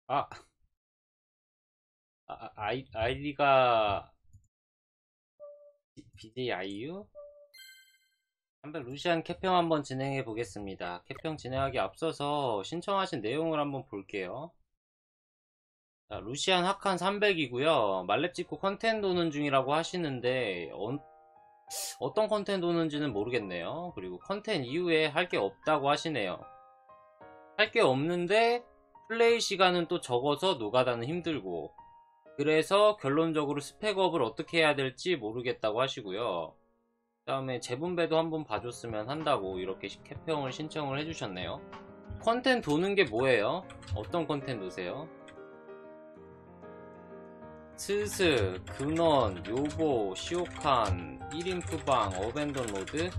아, 아이디가 BJ 아이유? 한번 루시안 캐평 한번 진행해 보겠습니다. 캐평 진행하기 앞서서 신청하신 내용을 한번 볼게요. 자, 루시안 학한 300이고요. 말렙 찍고 컨텐 도는 중이라고 하시는데 어떤 컨텐 도는지는 모르겠네요. 그리고 컨텐 이후에 할 게 없다고 하시네요. 할 게 없는데 플레이 시간은 또 적어서 노가다는 힘들고, 그래서 결론적으로 스펙업을 어떻게 해야 될지 모르겠다고 하시고요. 그 다음에 재분배도 한번 봐줬으면 한다고 이렇게 캐평을 신청을 해주셨네요. 컨텐 도는 게 뭐예요? 어떤 컨텐 도세요? 스스, 근원, 요보, 시오칸, 1인프방, 어벤던로드.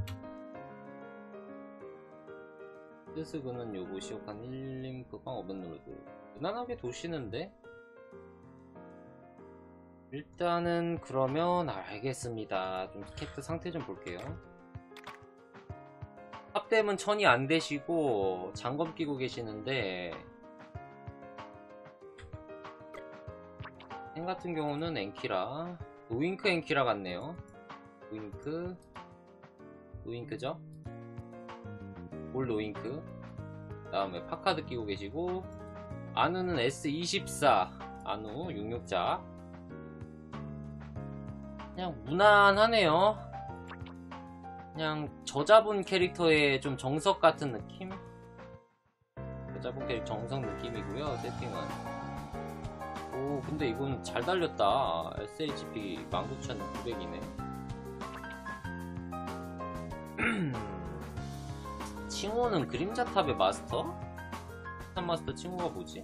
스스, 근원, 요보, 시오칸, 1인프방, 어벤던로드. 무난하게 도시는데? 일단은 그러면 알겠습니다. 좀 캐릭터 상태 좀 볼게요. 합댐은 1000이 안 되시고 장검 끼고 계시는데, 생 같은 경우는 엔키라, 노윙크 엔키라 같네요. 노윙크죠? 올 노윙크. 그 다음에 파카드 끼고 계시고, 아누는 S24 아누 66자. 그냥 무난하네요. 그냥 저자분 캐릭터의 좀 정석 같은 느낌? 저자분 캐릭터 정석 느낌이고요. 세팅은. 오, 근데 이건 잘 달렸다. SHP 19900이네. 칭호는 그림자탑의 마스터? 탑 마스터 칭호가 뭐지?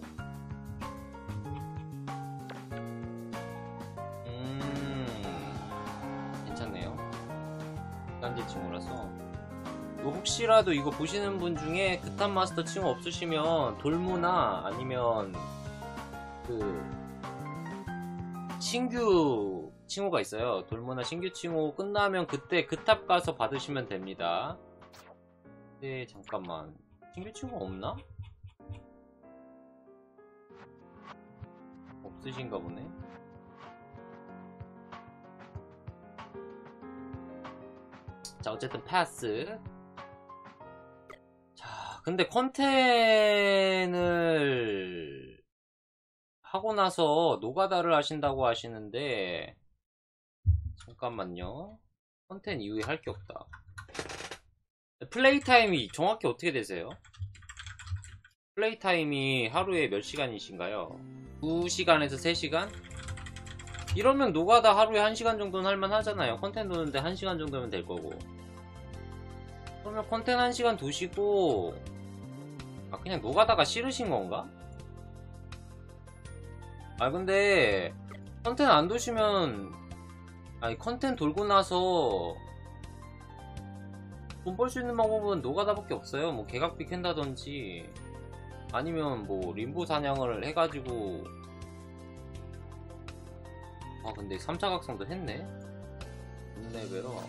괜찮네요. 단지 칭호라서. 혹시라도 이거 보시는 분 중에 그탑 마스터 칭호 없으시면 돌무나 아니면 그 신규 칭호가 있어요. 돌무나 신규 칭호 끝나면 그때 그 탑 가서 받으시면 됩니다. 네, 잠깐만. 신규 칭호 없나? 없으신가 보네. 자, 어쨌든 패스. 자, 근데 컨텐을 하고 나서 노가다를 하신다고 하시는데, 잠깐만요. 컨텐 이후에 할 게 없다. 플레이 타임이 정확히 어떻게 되세요? 플레이 타임이 하루에 몇 시간이신가요? 2시간에서 3시간? 이러면 노가다 하루에 1시간 정도는 할만 하잖아요. 컨텐 도는데 1시간 정도면 될 거고. 그러면 컨텐 1시간 두시고, 그냥 노가다가 싫으신 건가? 근데 컨텐 안 도시면, 컨텐 돌고 나서 돈 벌 수 있는 방법은 노가다밖에 없어요. 뭐 개각비 캔다든지, 아니면 뭐 림보 사냥을 해가지고. 근데 3차 각성도 했네. 레벨로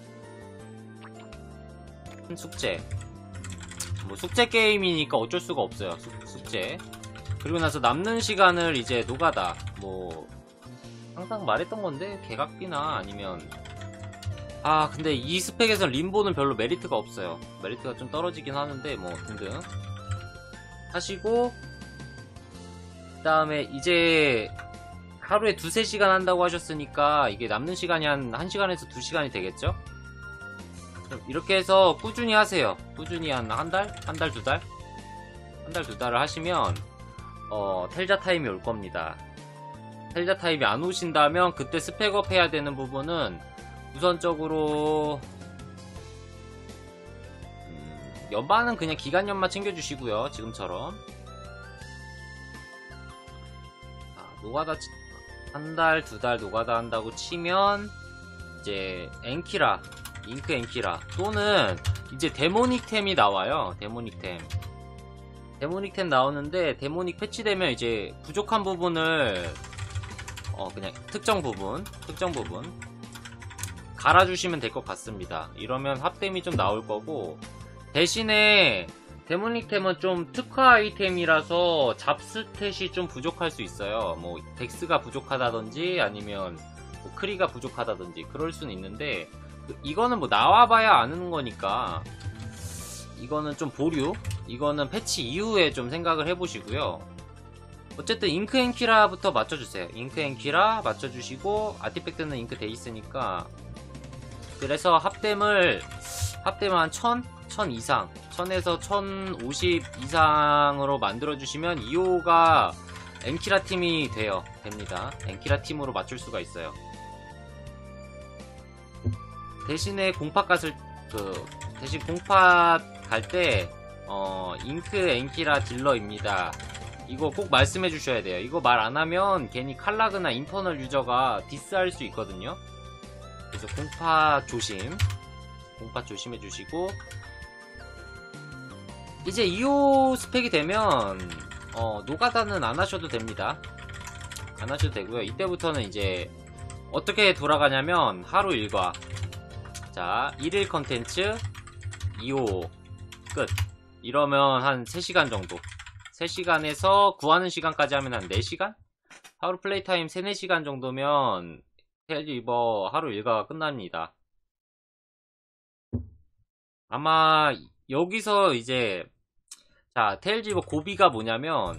숙제, 뭐 숙제 게임이니까 어쩔 수가 없어요. 숙제. 그리고 나서 남는 시간을 이제 노가다, 뭐 항상 말했던 건데, 개각비나 아니면 근데 이 스펙에선 림보는 별로 메리트가 없어요. 메리트가 좀 떨어지긴 하는데 뭐 등등 하시고, 그 다음에 이제 하루에 2-3시간 한다고 하셨으니까 이게 남는 시간이 한 1시간에서 2시간이 되겠죠? 그럼 이렇게 해서 꾸준히 하세요. 꾸준히 한 달? 한 달, 2달? 한 달, 2달을 하시면 텔자 타임이 올 겁니다. 텔자 타임이 안 오신다면 그때 스펙업 해야 되는 부분은 우선적으로 연반은 그냥 기간 연마 챙겨주시고요. 지금처럼 노가다 한 달, 2달 노가다 한다고 치면 이제 엔키라, 잉크 엔키라 또는 이제 데모닉템이 나와요. 데모닉템 나오는데, 데모닉 패치되면 이제 부족한 부분을 그냥 특정 부분 갈아주시면 될 것 같습니다. 이러면 합댐이 좀 나올 거고, 대신에 데모닉템은 좀 특화 아이템이라서 잡스탯이 좀 부족할 수 있어요. 뭐 덱스가 부족하다든지 아니면 뭐 크리가 부족하다든지 그럴 수는 있는데, 이거는 뭐 나와봐야 아는 거니까 이거는 좀 보류, 이거는 패치 이후에 좀 생각을 해보시고요. 어쨌든 잉크 앤키라부터 맞춰주세요. 잉크 앤키라 맞춰주시고, 아티팩트는 잉크 돼 있으니까. 그래서 합댐을 한 1000 이상, 1000에서 1050 이상으로 만들어주시면 2호가 앤키라 팀이 됩니다. 앤키라 팀으로 맞출 수가 있어요. 대신에 대신 공팟 갈 때, 잉크 앤키라 딜러입니다. 이거 꼭 말씀해 주셔야 돼요. 이거 말 안 하면 괜히 칼라그나 인터널 유저가 디스할 수 있거든요. 그래서 공팟 조심해 주시고, 이제 2호 스펙이 되면 노가다는 안 하셔도 됩니다. 안 하셔도 되고요. 이때부터는 이제 어떻게 돌아가냐면 하루 일과, 자 1일 컨텐츠 2호 끝. 이러면 한 3시간 정도, 3시간에서 구하는 시간까지 하면 한 4시간? 하루 플레이 타임 3, 4시간 정도면 텔리버 하루 일과가 끝납니다. 아마 여기서 이제, 자 테일즈버 고비가 뭐냐면,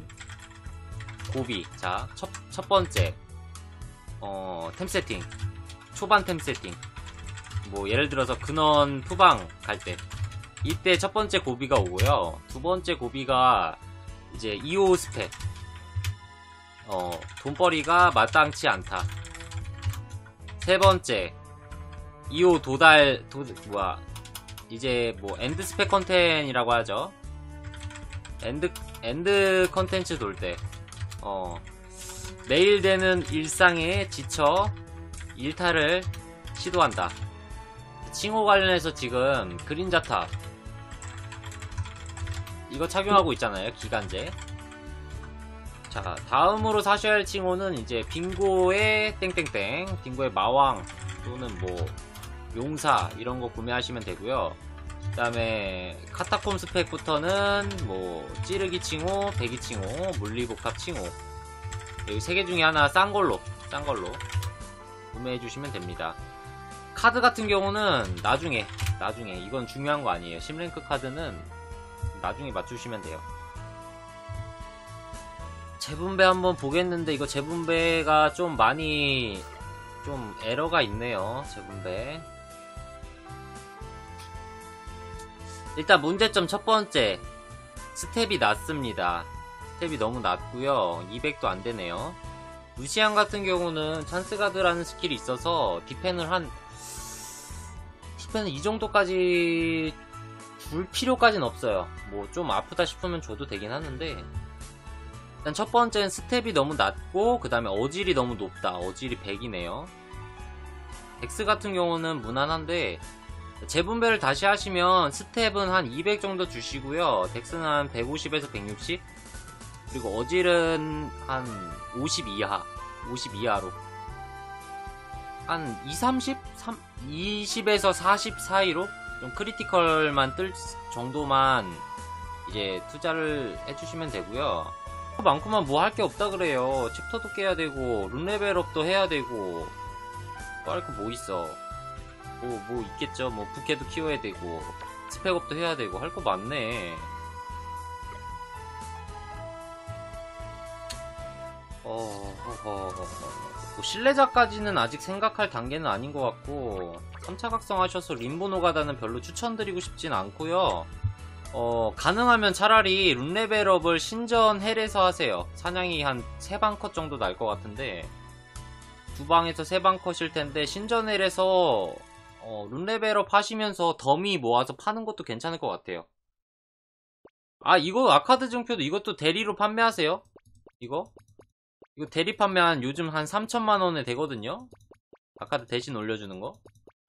자 첫 번째 템 세팅, 초반 템 세팅, 뭐 예를 들어서 근원 푸방 갈 때 이때 첫 번째 고비가 오고요. 두 번째 고비가 이제 2호 스펙, 돈벌이가 마땅치 않다. 세 번째 2호 이제 뭐 엔드 스펙 컨텐이라고 하죠. 엔드 컨텐츠 돌 때, 매일 되는 일상에 지쳐 일탈을 시도한다. 칭호 관련해서 지금 그린자탑 이거 착용하고 있잖아요, 기간제. 자 다음으로 사셔야 할 칭호는 이제 빙고의 땡땡땡, 빙고의 마왕 또는 뭐 용사 이런거 구매하시면 되고요. 그 다음에 카타콤 스펙부터는 뭐 찌르기 칭호, 배기 칭호, 물리복합 칭호, 여기 3개 중에 하나 싼 걸로 구매해주시면 됩니다. 카드 같은 경우는 나중에 이건 중요한 거 아니에요. 10랭크 카드는 나중에 맞추시면 돼요. 재분배 한번 보겠는데, 이거 재분배가 좀 많이 에러가 있네요. 재분배. 일단 문제점 첫 번째, 스텝이 낮습니다. 스텝이 너무 낮고요. 200도 안 되네요. 루시안 같은 경우는 찬스가드라는 스킬이 있어서 디펜을 이 정도까지 줄 필요까지는 없어요. 뭐 좀 아프다 싶으면 줘도 되긴 하는데, 일단 첫 번째는 스텝이 너무 낮고, 그 다음에 어질이 너무 높다. 어질이 100이네요. 덱스 같은 경우는 무난한데, 재분배를 다시 하시면 스텝은 한 200 정도 주시고요. 덱스는 한 150에서 160, 그리고 어질은 한 50 이하로 한 20에서 40 사이로 좀 크리티컬만 뜰 정도만 이제 투자를 해주시면 되고요. 많구만 뭐 할 게 없다 그래요. 챕터도 깨야 되고 룬레벨업도 해야 되고, 또 할 거 뭐 있어. 뭐 있겠죠. 뭐 부캐도 키워야 되고 스펙업도 해야 되고 할 거 많네. 뭐 신뢰자까지는 아직 생각할 단계는 아닌 것 같고, 3차 각성하셔서 림보 노가다는 별로 추천드리고 싶진 않고요. 가능하면 차라리 룬레벨업을 신전 헬에서 하세요. 사냥이 한 3방 컷 정도 날 것 같은데, 2방에서 3방 컷일 텐데 신전 헬에서 룬레벨업 하시면서 더미 모아서 파는 것도 괜찮을 것 같아요. 이거 아카드 증표도 이것도 대리로 판매하세요. 이거 대리 판매한 요즘 한 3천만원에 되거든요. 아카드 대신 올려주는 거.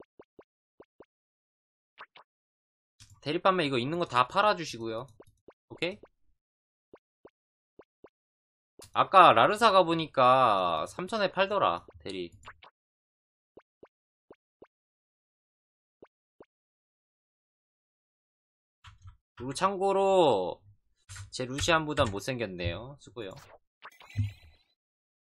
대리 판매 이거 있는 거 다 팔아주시고요. 오케이? 아까 라르사 가보니까 3천에 팔더라, 대리. 그리고 참고로 제 루시안보단 못생겼네요. 수고요.